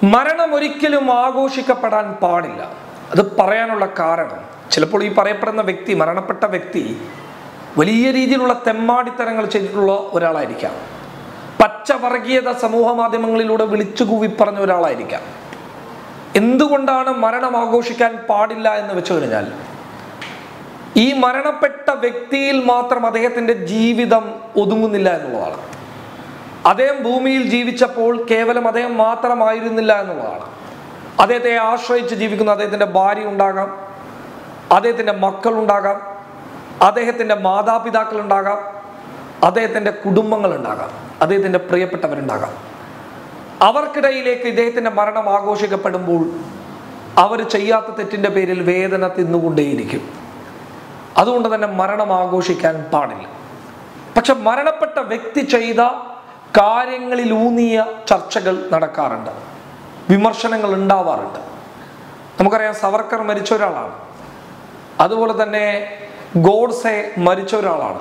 മരണം ഒരിക്കലും ആഘോഷിക്കപ്പെടാൻ പാടില്ല. അത് പറയാനുള്ള കാരണം, ചിലപ്പോൾ ഈ പറയപ്പെടുന്ന വ്യക്തി, മരണപ്പെട്ട വ്യക്തി വലിയ രീതിയിലുള്ള തെമ്മാടിത്തരങ്ങൾ ചെയ്തിട്ടുള്ള ഒരാളായിരിക്കാം. പച്ചവർഗീയത സമൂഹ മാധ്യമങ്ങളിലൂടെ വിളിച്ചു കൂവി പറഞ്ഞ ഒരാളായിരിക്കാം. എന്തുകൊണ്ടാണ് മരണം ആഘോഷിക്കാൻ പാടില്ല എന്ന് വെച്ചു കഴിഞ്ഞാൽ, ഈ മരണപ്പെട്ട വ്യക്തിയിൽ മാത്രം അദ്ദേഹത്തിൻ്റെ ജീവിതം ഒതുങ്ങുന്നില്ല എന്നുള്ളതാണ്. അദ്ദേഹം ഭൂമിയിൽ ജീവിച്ചപ്പോൾ കേവലം അദ്ദേഹം മാത്രമായിരുന്നില്ല എന്നുള്ളതാണ്. അദ്ദേഹത്തെ ആശ്രയിച്ച് ജീവിക്കുന്ന അദ്ദേഹത്തിൻ്റെ ഭാര്യ ഉണ്ടാകാം, അദ്ദേഹത്തിൻ്റെ മക്കളുണ്ടാകാം, അദ്ദേഹത്തിൻ്റെ മാതാപിതാക്കളുണ്ടാകാം, അദ്ദേഹത്തിൻ്റെ കുടുംബങ്ങളുണ്ടാകാം, അദ്ദേഹത്തിൻ്റെ പ്രിയപ്പെട്ടവരുണ്ടാകാം. അവർക്കിടയിലേക്ക് ഇദ്ദേഹത്തിൻ്റെ മരണം ആഘോഷിക്കപ്പെടുമ്പോൾ അവർ ചെയ്യാത്ത തെറ്റിൻ്റെ പേരിൽ വേദന തിന്നുകൊണ്ടേയിരിക്കും. അതുകൊണ്ട് തന്നെ മരണം ആഘോഷിക്കാൻ പാടില്ല. പക്ഷെ മരണപ്പെട്ട വ്യക്തി ചെയ്ത കാര്യങ്ങളിലൂന്നിയ ചർച്ചകൾ നടക്കാറുണ്ട്, വിമർശനങ്ങൾ ഉണ്ടാവാറുണ്ട്. നമുക്കറിയാം, സവർക്കർ മരിച്ച ഒരാളാണ്, അതുപോലെ തന്നെ ഗോഡ്സെ മരിച്ച ഒരാളാണ്.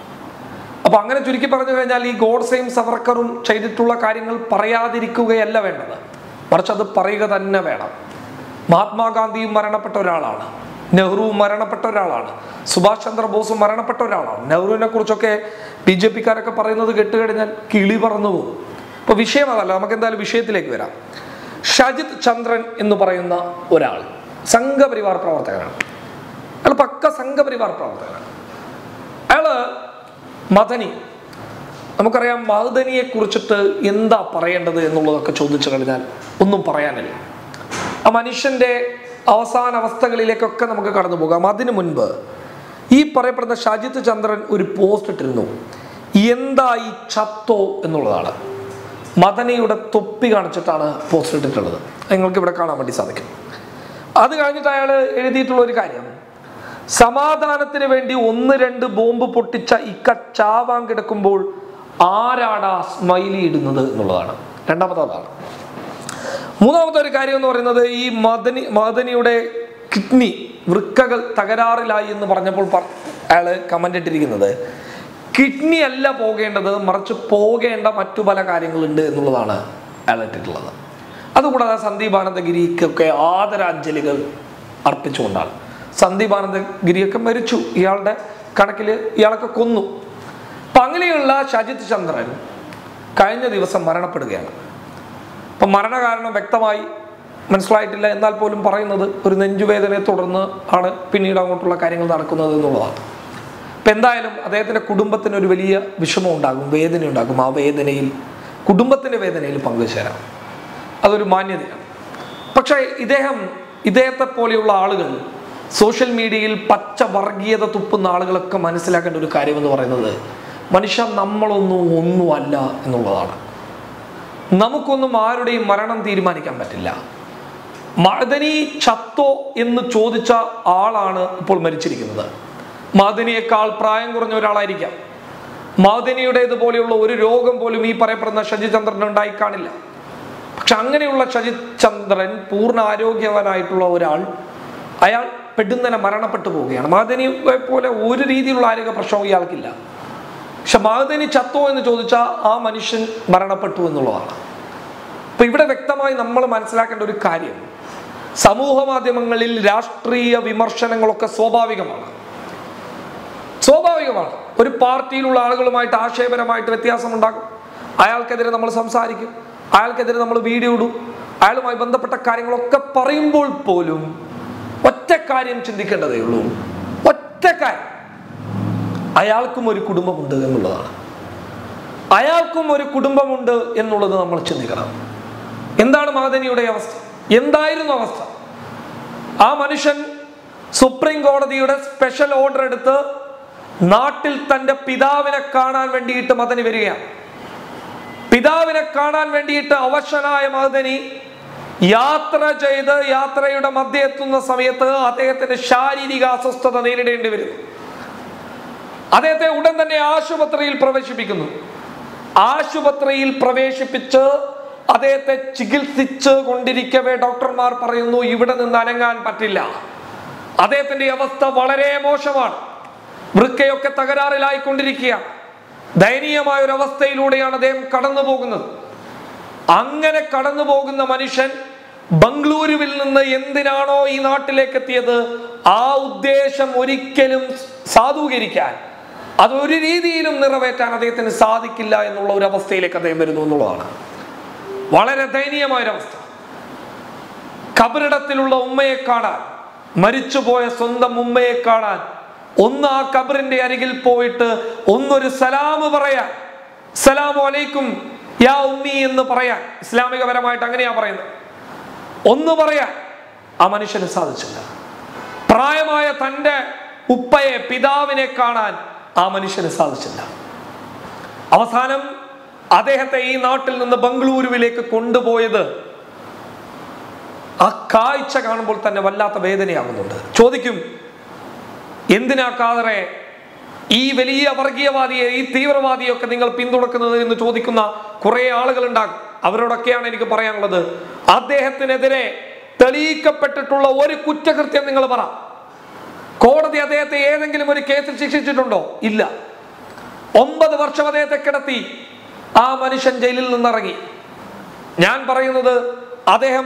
അപ്പൊ അങ്ങനെ ചുരുക്കി പറഞ്ഞു കഴിഞ്ഞാൽ, ഈ ഗോഡ്സെയും സവർക്കറും ചെയ്തിട്ടുള്ള കാര്യങ്ങൾ പറയാതിരിക്കുകയല്ല വേണ്ടത്, മറിച്ച് അത് പറയുക തന്നെ വേണം. മഹാത്മാഗാന്ധിയും മരണപ്പെട്ട ഒരാളാണ്, നെഹ്റുവും മരണപ്പെട്ട ഒരാളാണ്, സുഭാഷ് ചന്ദ്രബോസും മരണപ്പെട്ട ഒരാളാണ്. നെഹ്റുവിനെ കുറിച്ചൊക്കെ BJP-കാരൊക്കെ പറയുന്നത് കേട്ടുകഴിഞ്ഞാൽ കിളി പറന്നു പോകും. അപ്പൊ വിഷയം അതല്ല, നമുക്ക് എന്തായാലും വിഷയത്തിലേക്ക് വരാം. ഷജിത് ചന്ദ്രൻ എന്ന് പറയുന്ന ഒരാൾ സംഘപരിവാർ പ്രവർത്തകനാണ്. അയാൾ പക്ക സംഘപരിവാർ പ്രവർത്തകനാണ്. അയാള് മദനി, നമുക്കറിയാം, മദനിയെ കുറിച്ചിട്ട് എന്താ പറയേണ്ടത് എന്നുള്ളതൊക്കെ ചോദിച്ചു കഴിഞ്ഞാൽ ഒന്നും പറയാനില്ല. ആ മനുഷ്യന്റെ അവസാന അവസ്ഥകളിലേക്കൊക്കെ നമുക്ക് കടന്നു പോകാം. അതിനു മുൻപ് ഈ പറയപ്പെടുന്ന ഷജിത് ചന്ദ്രൻ ഒരു പോസ്റ്റ് ഇട്ടിരുന്നു, എന്താ ഈ ചത്തോ എന്നുള്ളതാണ്. മദനിയുടെ തൊപ്പി കാണിച്ചിട്ടാണ് പോസ്റ്റ് ഇട്ടിട്ടുള്ളത്. നിങ്ങൾക്ക് ഇവിടെ കാണാൻ വേണ്ടി സാധിക്കും. അത് കഴിഞ്ഞിട്ട് അയാൾ എഴുതിയിട്ടുള്ള ഒരു കാര്യം, സമാധാനത്തിന് വേണ്ടി 1-2 ബോംബ് പൊട്ടിച്ച ഇക്ക ചാവാൻ കിടക്കുമ്പോൾ ആരാടാ സ്മൈലി ഇടുന്നത് എന്നുള്ളതാണ്. രണ്ടാമത്തെ അതാണ്. മൂന്നാമത്തെ ഒരു കാര്യം എന്ന് പറയുന്നത്, ഈ മദനിയുടെ കിഡ്നി, വൃക്കകൾ തകരാറിലായി എന്ന് പറഞ്ഞപ്പോൾ അയാൾ കമന്റ് ഇട്ടിരിക്കുന്നത്, കിഡ്നി അല്ല പോകേണ്ടത്, മറിച്ച് പോകേണ്ട മറ്റു പല കാര്യങ്ങളുണ്ട് എന്നുള്ളതാണ് അയാൾ ഇട്ടിട്ടുള്ളത്. അതുകൂടാതെ സന്ദീപ് ആനന്ദഗിരിക്കൊക്കെ ആദരാഞ്ജലികൾ അർപ്പിച്ചുകൊണ്ടാണ്. സന്ദീപ് ആനന്ദഗിരിയൊക്കെ മരിച്ചു, ഇയാളുടെ കണക്കിൽ ഇയാളൊക്കെ കൊന്നു. അപ്പൊ അങ്ങനെയുള്ള ഷജിത് ചന്ദ്രൻ കഴിഞ്ഞ ദിവസം മരണപ്പെടുകയാണ്. അപ്പൊ മരണകാരണം വ്യക്തമായി മനസ്സിലായിട്ടില്ല, എന്നാൽ പോലും പറയുന്നത് ഒരു നെഞ്ചുവേദനയെ തുടർന്ന് ആണ് പിന്നീട് അങ്ങോട്ടുള്ള കാര്യങ്ങൾ നടക്കുന്നത് എന്നുള്ളതാണ്. അപ്പൊ എന്തായാലും അദ്ദേഹത്തിന്റെ കുടുംബത്തിന് ഒരു വലിയ വിഷമം ഉണ്ടാകും, വേദന ഉണ്ടാകും. ആ വേദനയിൽ, കുടുംബത്തിന്റെ വേദനയിൽ പങ്കുചേരാം, അതൊരു മാന്യതയാണ്. പക്ഷേ ഇദ്ദേഹത്തെ പോലെയുള്ള ആളുകൾ സോഷ്യൽ മീഡിയയിൽ പച്ച വർഗീയത തുപ്പുന്ന ആളുകളൊക്കെ മനസ്സിലാക്കേണ്ട ഒരു കാര്യം എന്ന് പറയുന്നത്, മനുഷ്യ ഒന്നും അല്ല എന്നുള്ളതാണ്. നമുക്കൊന്നും ആരുടെയും മരണം തീരുമാനിക്കാൻ പറ്റില്ല. മദനി ചത്തോ എന്ന് ചോദിച്ച ആളാണ് ഇപ്പോൾ മരിച്ചിരിക്കുന്നത്. മദനിയേക്കാൾ പ്രായം കുറഞ്ഞ ഒരാളായിരിക്കാം. മദനിയുടേതുപോലെയുള്ള ഒരു രോഗം പോലും ഈ പറയപ്പെടുന്ന ഷജിത് ചന്ദ്രൻ ഉണ്ടായി കാണില്ല. പക്ഷെ അങ്ങനെയുള്ള ഷജിത് ചന്ദ്രൻ, പൂർണ്ണ ആരോഗ്യവാനായിട്ടുള്ള ഒരാൾ, അയാൾ പെട്ടെന്ന് മരണപ്പെട്ടു പോവുകയാണ്. മദനിയെ പോലെ ഒരു രീതിയിലുള്ള ആരോഗ്യ പ്രശ്നവും ഇയാൾക്കില്ല. പക്ഷെ മദനി ചത്തോ എന്ന് ചോദിച്ചാൽ ആ മനുഷ്യൻ മരണപ്പെട്ടു എന്നുള്ളതാണ്. അപ്പൊ ഇവിടെ വ്യക്തമായി നമ്മൾ മനസ്സിലാക്കേണ്ട ഒരു കാര്യം, സമൂഹ മാധ്യമങ്ങളിൽ രാഷ്ട്രീയ വിമർശനങ്ങളൊക്കെ സ്വാഭാവികമാണ്. ഒരു പാർട്ടിയിലുള്ള ആളുകളുമായിട്ട് ആശയപരമായിട്ട് വ്യത്യാസമുണ്ടാകും. അയാൾക്കെതിരെ നമ്മൾ സംസാരിക്കും, അയാൾക്കെതിരെ നമ്മൾ വീഡിയോ ഇടും, അയാളുമായി ബന്ധപ്പെട്ട കാര്യങ്ങളൊക്കെ പറയുമ്പോൾ പോലും ഒറ്റ കാര്യം ചിന്തിക്കേണ്ടതേ ഉള്ളൂ. ഒറ്റ കാര്യം, അയാൾക്കും ഒരു കുടുംബമുണ്ട് എന്നുള്ളതാണ്. അയാൾക്കും ഒരു കുടുംബമുണ്ട് എന്നുള്ളത് നമ്മൾ ചിന്തിക്കണം. എന്താണ് മദനിയുടെ അവസ്ഥ? എന്തായിരുന്നു അവസ്ഥ? ആ മനുഷ്യൻ സുപ്രീം കോടതിയുടെ സ്പെഷ്യൽ ഓർഡർ എടുത്ത് നാട്ടിൽ തൻ്റെ പിതാവിനെ കാണാൻ വേണ്ടിയിട്ട് മദനി വരികയാണ്. പിതാവിനെ കാണാൻ വേണ്ടിയിട്ട് അവശനായ മദനി യാത്ര ചെയ്ത് യാത്രയുടെ മധ്യ എത്തുന്ന സമയത്ത് അദ്ദേഹത്തിന് ശാരീരിക അസ്വസ്ഥത നേരിടേണ്ടി വരുന്നു. അദ്ദേഹത്തെ ഉടൻ തന്നെ ആശുപത്രിയിൽ പ്രവേശിപ്പിക്കുന്നു. ആശുപത്രിയിൽ പ്രവേശിപ്പിച്ച് അദ്ദേഹത്തെ ചികിത്സിച്ച് കൊണ്ടിരിക്കവേ ഡോക്ടർമാർ പറയുന്നു, ഇവിടെ നിന്ന് അനങ്ങാൻ പറ്റില്ല. അദ്ദേഹത്തിന്റെ അവസ്ഥ വളരെ മോശമാണ്. വൃക്കയൊക്കെ തകരാറിലായിക്കൊണ്ടിരിക്കുക. ദയനീയമായ ഒരു അവസ്ഥയിലൂടെയാണ് അദ്ദേഹം കടന്നു പോകുന്നത്. അങ്ങനെ കടന്നു പോകുന്ന മനുഷ്യൻ ബംഗളൂരുവിൽ നിന്ന് എന്തിനാണോ ഈ നാട്ടിലേക്ക് എത്തിയത്, ആ ഉദ്ദേശം ഒരിക്കലും സാധൂകരിക്കാൻ, അതൊരു രീതിയിലും നിറവേറ്റാൻ അദ്ദേഹത്തിന് സാധിക്കില്ല എന്നുള്ള ഒരു അവസ്ഥയിലേക്ക് അദ്ദേഹം വരുന്നു എന്നുള്ളതാണ് വളരെ ദയനീയമായൊരവസ്ഥ. ഖബറിടത്തിലുള്ള ഉമ്മയെ കാണാൻ, മരിച്ചുപോയ സ്വന്തം ഉമ്മയെ കാണാൻ, ഒന്ന് ആ ഖബറിന്റെ അരികിൽ പോയിട്ട് ഒന്നൊരു സലാം പറയാൻ, സലാമു അലൈക്കും യാ ഉമ്മി എന്ന് പറയാൻ, ഇസ്ലാമികപരമായിട്ട് അങ്ങനെയാ പറയുന്നത്, ഒന്ന് പറയാൻ ആ മനുഷ്യന് സാധിച്ചില്ല. പ്രായമായ തൻ്റെ ഉപ്പയെ, പിതാവിനെ കാണാൻ ആ മനുഷ്യന് സാധിച്ചില്ല. അവസാനം അദ്ദേഹത്തെ ഈ നാട്ടിൽ നിന്ന് ബംഗളൂരുവിലേക്ക് കൊണ്ടുപോയത് ആ കാഴ്ച കാണുമ്പോൾ തന്നെ വല്ലാത്ത വേദനയാകുന്നുണ്ട്. ചോദിക്കും, എന്തിനാ ഖാദറെ ഈ വലിയ വർഗീയവാദിയെ, ഈ തീവ്രവാദിയൊക്കെ നിങ്ങൾ പിന്തുണക്കുന്നത് എന്ന് ചോദിക്കുന്ന കുറെ ആളുകൾ ഉണ്ടാകും. അവരോടൊക്കെയാണ് എനിക്ക് പറയാനുള്ളത്, അദ്ദേഹത്തിനെതിരെ തെളിയിക്കപ്പെട്ടിട്ടുള്ള ഒരു കുറ്റകൃത്യം നിങ്ങൾ പറ. കോടതി അദ്ദേഹത്തെ ഏതെങ്കിലും ഒരു കേസിൽ ശിക്ഷിച്ചിട്ടുണ്ടോ? ഇല്ല. 9 വർഷം അദ്ദേഹത്തെ കിടത്തി. ആ മനുഷ്യൻ ജയിലിൽ നിന്നിറങ്ങി. ഞാൻ പറയുന്നത് അദ്ദേഹം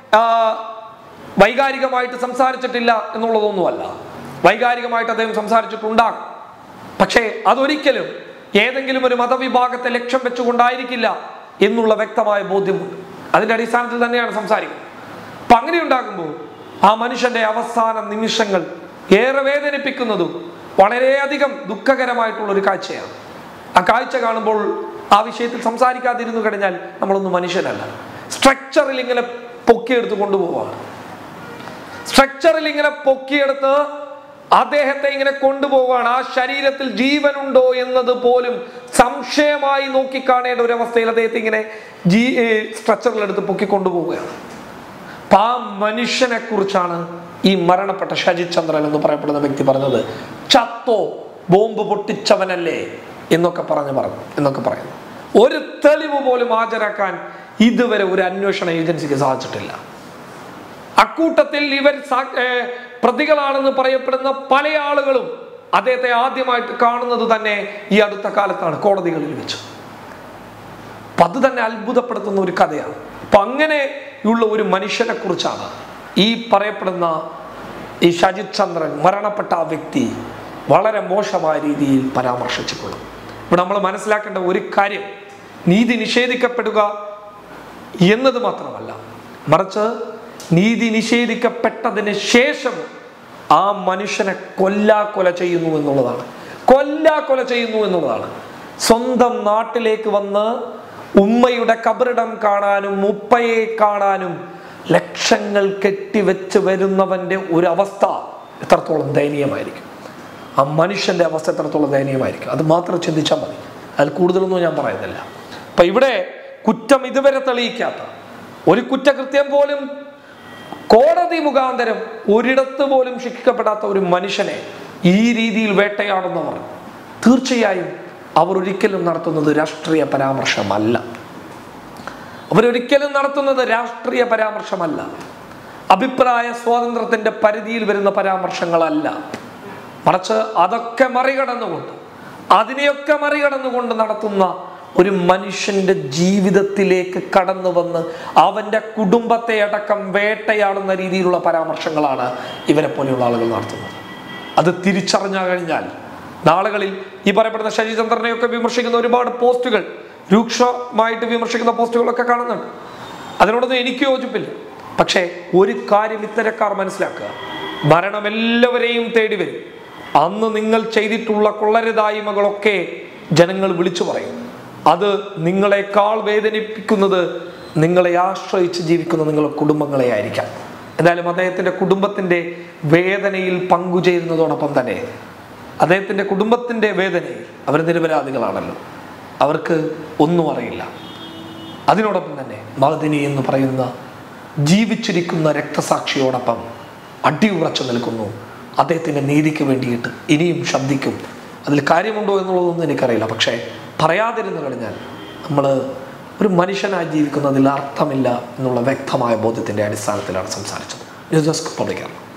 വൈകാരികമായിട്ട് സംസാരിച്ചിട്ടില്ല എന്നുള്ളതൊന്നുമല്ല. വൈകാരികമായിട്ട് അദ്ദേഹം സംസാരിച്ചിട്ടുണ്ടാകും. പക്ഷേ അതൊരിക്കലും ഏതെങ്കിലും ഒരു മതവിഭാഗത്തെ ലക്ഷ്യം വെച്ചുകൊണ്ടായിരിക്കില്ല എന്നുള്ള വ്യക്തമായ ബോധ്യമുണ്ട്. അതിന്റെ അടിസ്ഥാനത്തിൽ തന്നെയാണ് സംസാരിക്കുന്നത്. അപ്പൊ അങ്ങനെ ഉണ്ടാകുമ്പോൾ ആ മനുഷ്യന്റെ അവസാന നിമിഷങ്ങൾ ഏറെ വേദനിപ്പിക്കുന്നതും വളരെയധികം ദുഃഖകരമായിട്ടുള്ള ഒരു കാഴ്ചയാണ്. ആ കാഴ്ച കാണുമ്പോൾ ആ വിഷയത്തിൽ സംസാരിക്കാതിരുന്നു കഴിഞ്ഞാൽ നമ്മളൊന്നും മനുഷ്യനല്ല. സ്ട്രക്ചറിൽ ഇങ്ങനെ പൊക്കിയെടുത്ത് കൊണ്ടുപോവാണ്. സ്ട്രക്ചറിൽ ഇങ്ങനെ പൊക്കിയെടുത്ത് അദ്ദേഹത്തെ ഇങ്ങനെ കൊണ്ടുപോവാണ്. ആ ശരീരത്തിൽ ജീവനുണ്ടോ എന്നത് പോലും സംശയമായി നോക്കിക്കാണേണ്ട ഒരു അവസ്ഥയിൽ അദ്ദേഹത്തെ ഇങ്ങനെ സ്ട്രക്ചറിലെടുത്ത് പൊക്കിക്കൊണ്ടുപോവുകയാണ്. അപ്പൊ ആ മനുഷ്യനെ കുറിച്ചാണ് ഈ മരണപ്പെട്ട ഷജിത് ചന്ദ്രൻ എന്ന് പറയപ്പെടുന്ന വ്യക്തി പറഞ്ഞത്. ചത്തോ, ബോംബ് പൊട്ടിച്ചവനല്ലേ എന്നൊക്കെ പറയുന്നു. ഒരു തെളിവ് പോലും ഹാജരാക്കാൻ ഇതുവരെ ഒരു അന്വേഷണ ഏജൻസിക്ക് സാധിച്ചിട്ടില്ല. അക്കൂട്ടത്തിൽ ഇവർ പ്രതികളാണെന്ന് പറയപ്പെടുന്ന പല ആളുകളും അദ്ദേഹത്തെ ആദ്യമായിട്ട് കാണുന്നത് തന്നെ ഈ അടുത്ത കാലത്താണ്, കോടതികളിൽ വെച്ച്. അപ്പൊ അത് തന്നെ അത്ഭുതപ്പെടുത്തുന്ന ഒരു കഥയാണ്. അപ്പൊ അങ്ങനെയുള്ള ഒരു മനുഷ്യനെ കുറിച്ചാണ് ഈ പറയപ്പെടുന്ന ഈ ഷജിത് ചന്ദ്രൻ, മരണപ്പെട്ട ആ വ്യക്തി വളരെ മോശമായ രീതിയിൽ പരാമർശിച്ചിട്ടുള്ളത്. ഇവിടെ നമ്മൾ മനസ്സിലാക്കേണ്ട ഒരു കാര്യം, നീതി നിഷേധിക്കപ്പെടുക എന്നത് മാത്രമല്ല, മറിച്ച് നീതി നിഷേധിക്കപ്പെട്ടതിന് ശേഷം ആ മനുഷ്യനെ കൊല ചെയ്യുന്നു എന്നുള്ളതാണ്. സ്വന്തം നാട്ടിലേക്ക് വന്ന് ഉമ്മയുടെ കബറിടം കാണാനും ഉപ്പയെ കാണാനും ലക്ഷങ്ങൾ കെട്ടിവെച്ച് വരുന്നവന്റെ ഒരു അവസ്ഥ എത്രത്തോളം ദയനീയമായിരിക്കും. ആ മനുഷ്യന്റെ അവസ്ഥ എത്രത്തോളം ദയനീയമായിരിക്കും, അത് മാത്രം ചിന്തിച്ചാൽ മതി. അതിൽ കൂടുതലൊന്നും ഞാൻ പറയുന്നില്ല. അപ്പൊ ഇവിടെ കുറ്റം ഇതുവരെ തെളിയിക്കാത്ത, ഒരു കുറ്റകൃത്യം പോലും കോടതി മുഖാന്തരം ഒരിടത്ത് പോലും ശിക്ഷിക്കപ്പെടാത്ത ഒരു മനുഷ്യനെ ഈ രീതിയിൽ വേട്ടയാടുന്നവർ, തീർച്ചയായും അവർ ഒരിക്കലും നടത്തുന്നത് രാഷ്ട്രീയ പരാമർശമല്ല. അഭിപ്രായ സ്വാതന്ത്ര്യത്തിന്റെ പരിധിയിൽ വരുന്ന പരാമർശങ്ങളല്ല. മറിച്ച് അതിനെയൊക്കെ മറികടന്നുകൊണ്ട് നടത്തുന്ന ഒരു മനുഷ്യന്റെ ജീവിതത്തിലേക്ക് കടന്നു വന്ന് അവന്റെ കുടുംബത്തെ അടക്കം വേട്ടയാടുന്ന രീതിയിലുള്ള പരാമർശങ്ങളാണ് ഇവരെ പോലെയുള്ള ആളുകൾ നടത്തുന്നത്. അത് തിരിച്ചറിഞ്ഞു കഴിഞ്ഞാൽ നാളുകളിൽ ഈ പറയപ്പെടുന്ന ഷജിത് ചന്ദ്രനെയൊക്കെ വിമർശിക്കുന്ന ഒരുപാട് പോസ്റ്റുകൾ, രൂക്ഷമായിട്ട് വിമർശിക്കുന്ന പോസ്റ്റുകളൊക്കെ കാണുന്നുണ്ട്. അതിനോടൊന്നും എനിക്ക് യോജിപ്പില്ല. പക്ഷേ ഒരു കാര്യം ഇത്തരക്കാർ മനസ്സിലാക്കുക, മരണം എല്ലാവരെയും തേടി വരും. അന്ന് നിങ്ങൾ ചെയ്തിട്ടുള്ള കൊള്ളരുതായ്മകളൊക്കെ ജനങ്ങൾ വിളിച്ചു പറയും. അത് നിങ്ങളെക്കാൾ വേദനിപ്പിക്കുന്നത് നിങ്ങളെ ആശ്രയിച്ച് ജീവിക്കുന്ന നിങ്ങളുടെ കുടുംബങ്ങളെ ആയിരിക്കാം. എന്തായാലും അദ്ദേഹത്തിൻ്റെ കുടുംബത്തിൻ്റെ വേദനയിൽ പങ്കുചേരുന്നതോടൊപ്പം തന്നെ അദ്ദേഹത്തിൻ്റെ കുടുംബത്തിൻ്റെ വേദനയിൽ അവർ നിരപരാധികളാണല്ലോ, അവർക്ക് ഒന്നും അറിയില്ല. അതിനോടൊപ്പം തന്നെ മഅ്ദനി എന്ന് പറയുന്ന ജീവിച്ചിരിക്കുന്ന രക്തസാക്ഷിയോടൊപ്പം അടിയുറച്ചു നിൽക്കുന്നു. അദ്ദേഹത്തിൻ്റെ നീതിക്ക് വേണ്ടിയിട്ട് ഇനിയും ശബ്ദിക്കും. അതിൽ കാര്യമുണ്ടോ എന്നുള്ളതൊന്നും എനിക്കറിയില്ല. പക്ഷേ പറയാതിരുന്നു കഴിഞ്ഞാൽ നമ്മൾ ഒരു മനുഷ്യനായി ജീവിക്കുന്നതിൽ അർത്ഥമില്ല എന്നുള്ള വ്യക്തമായ ബോധ്യത്തിൻ്റെ അടിസ്ഥാനത്തിലാണ് സംസാരിച്ചത്. News desk public Kerala.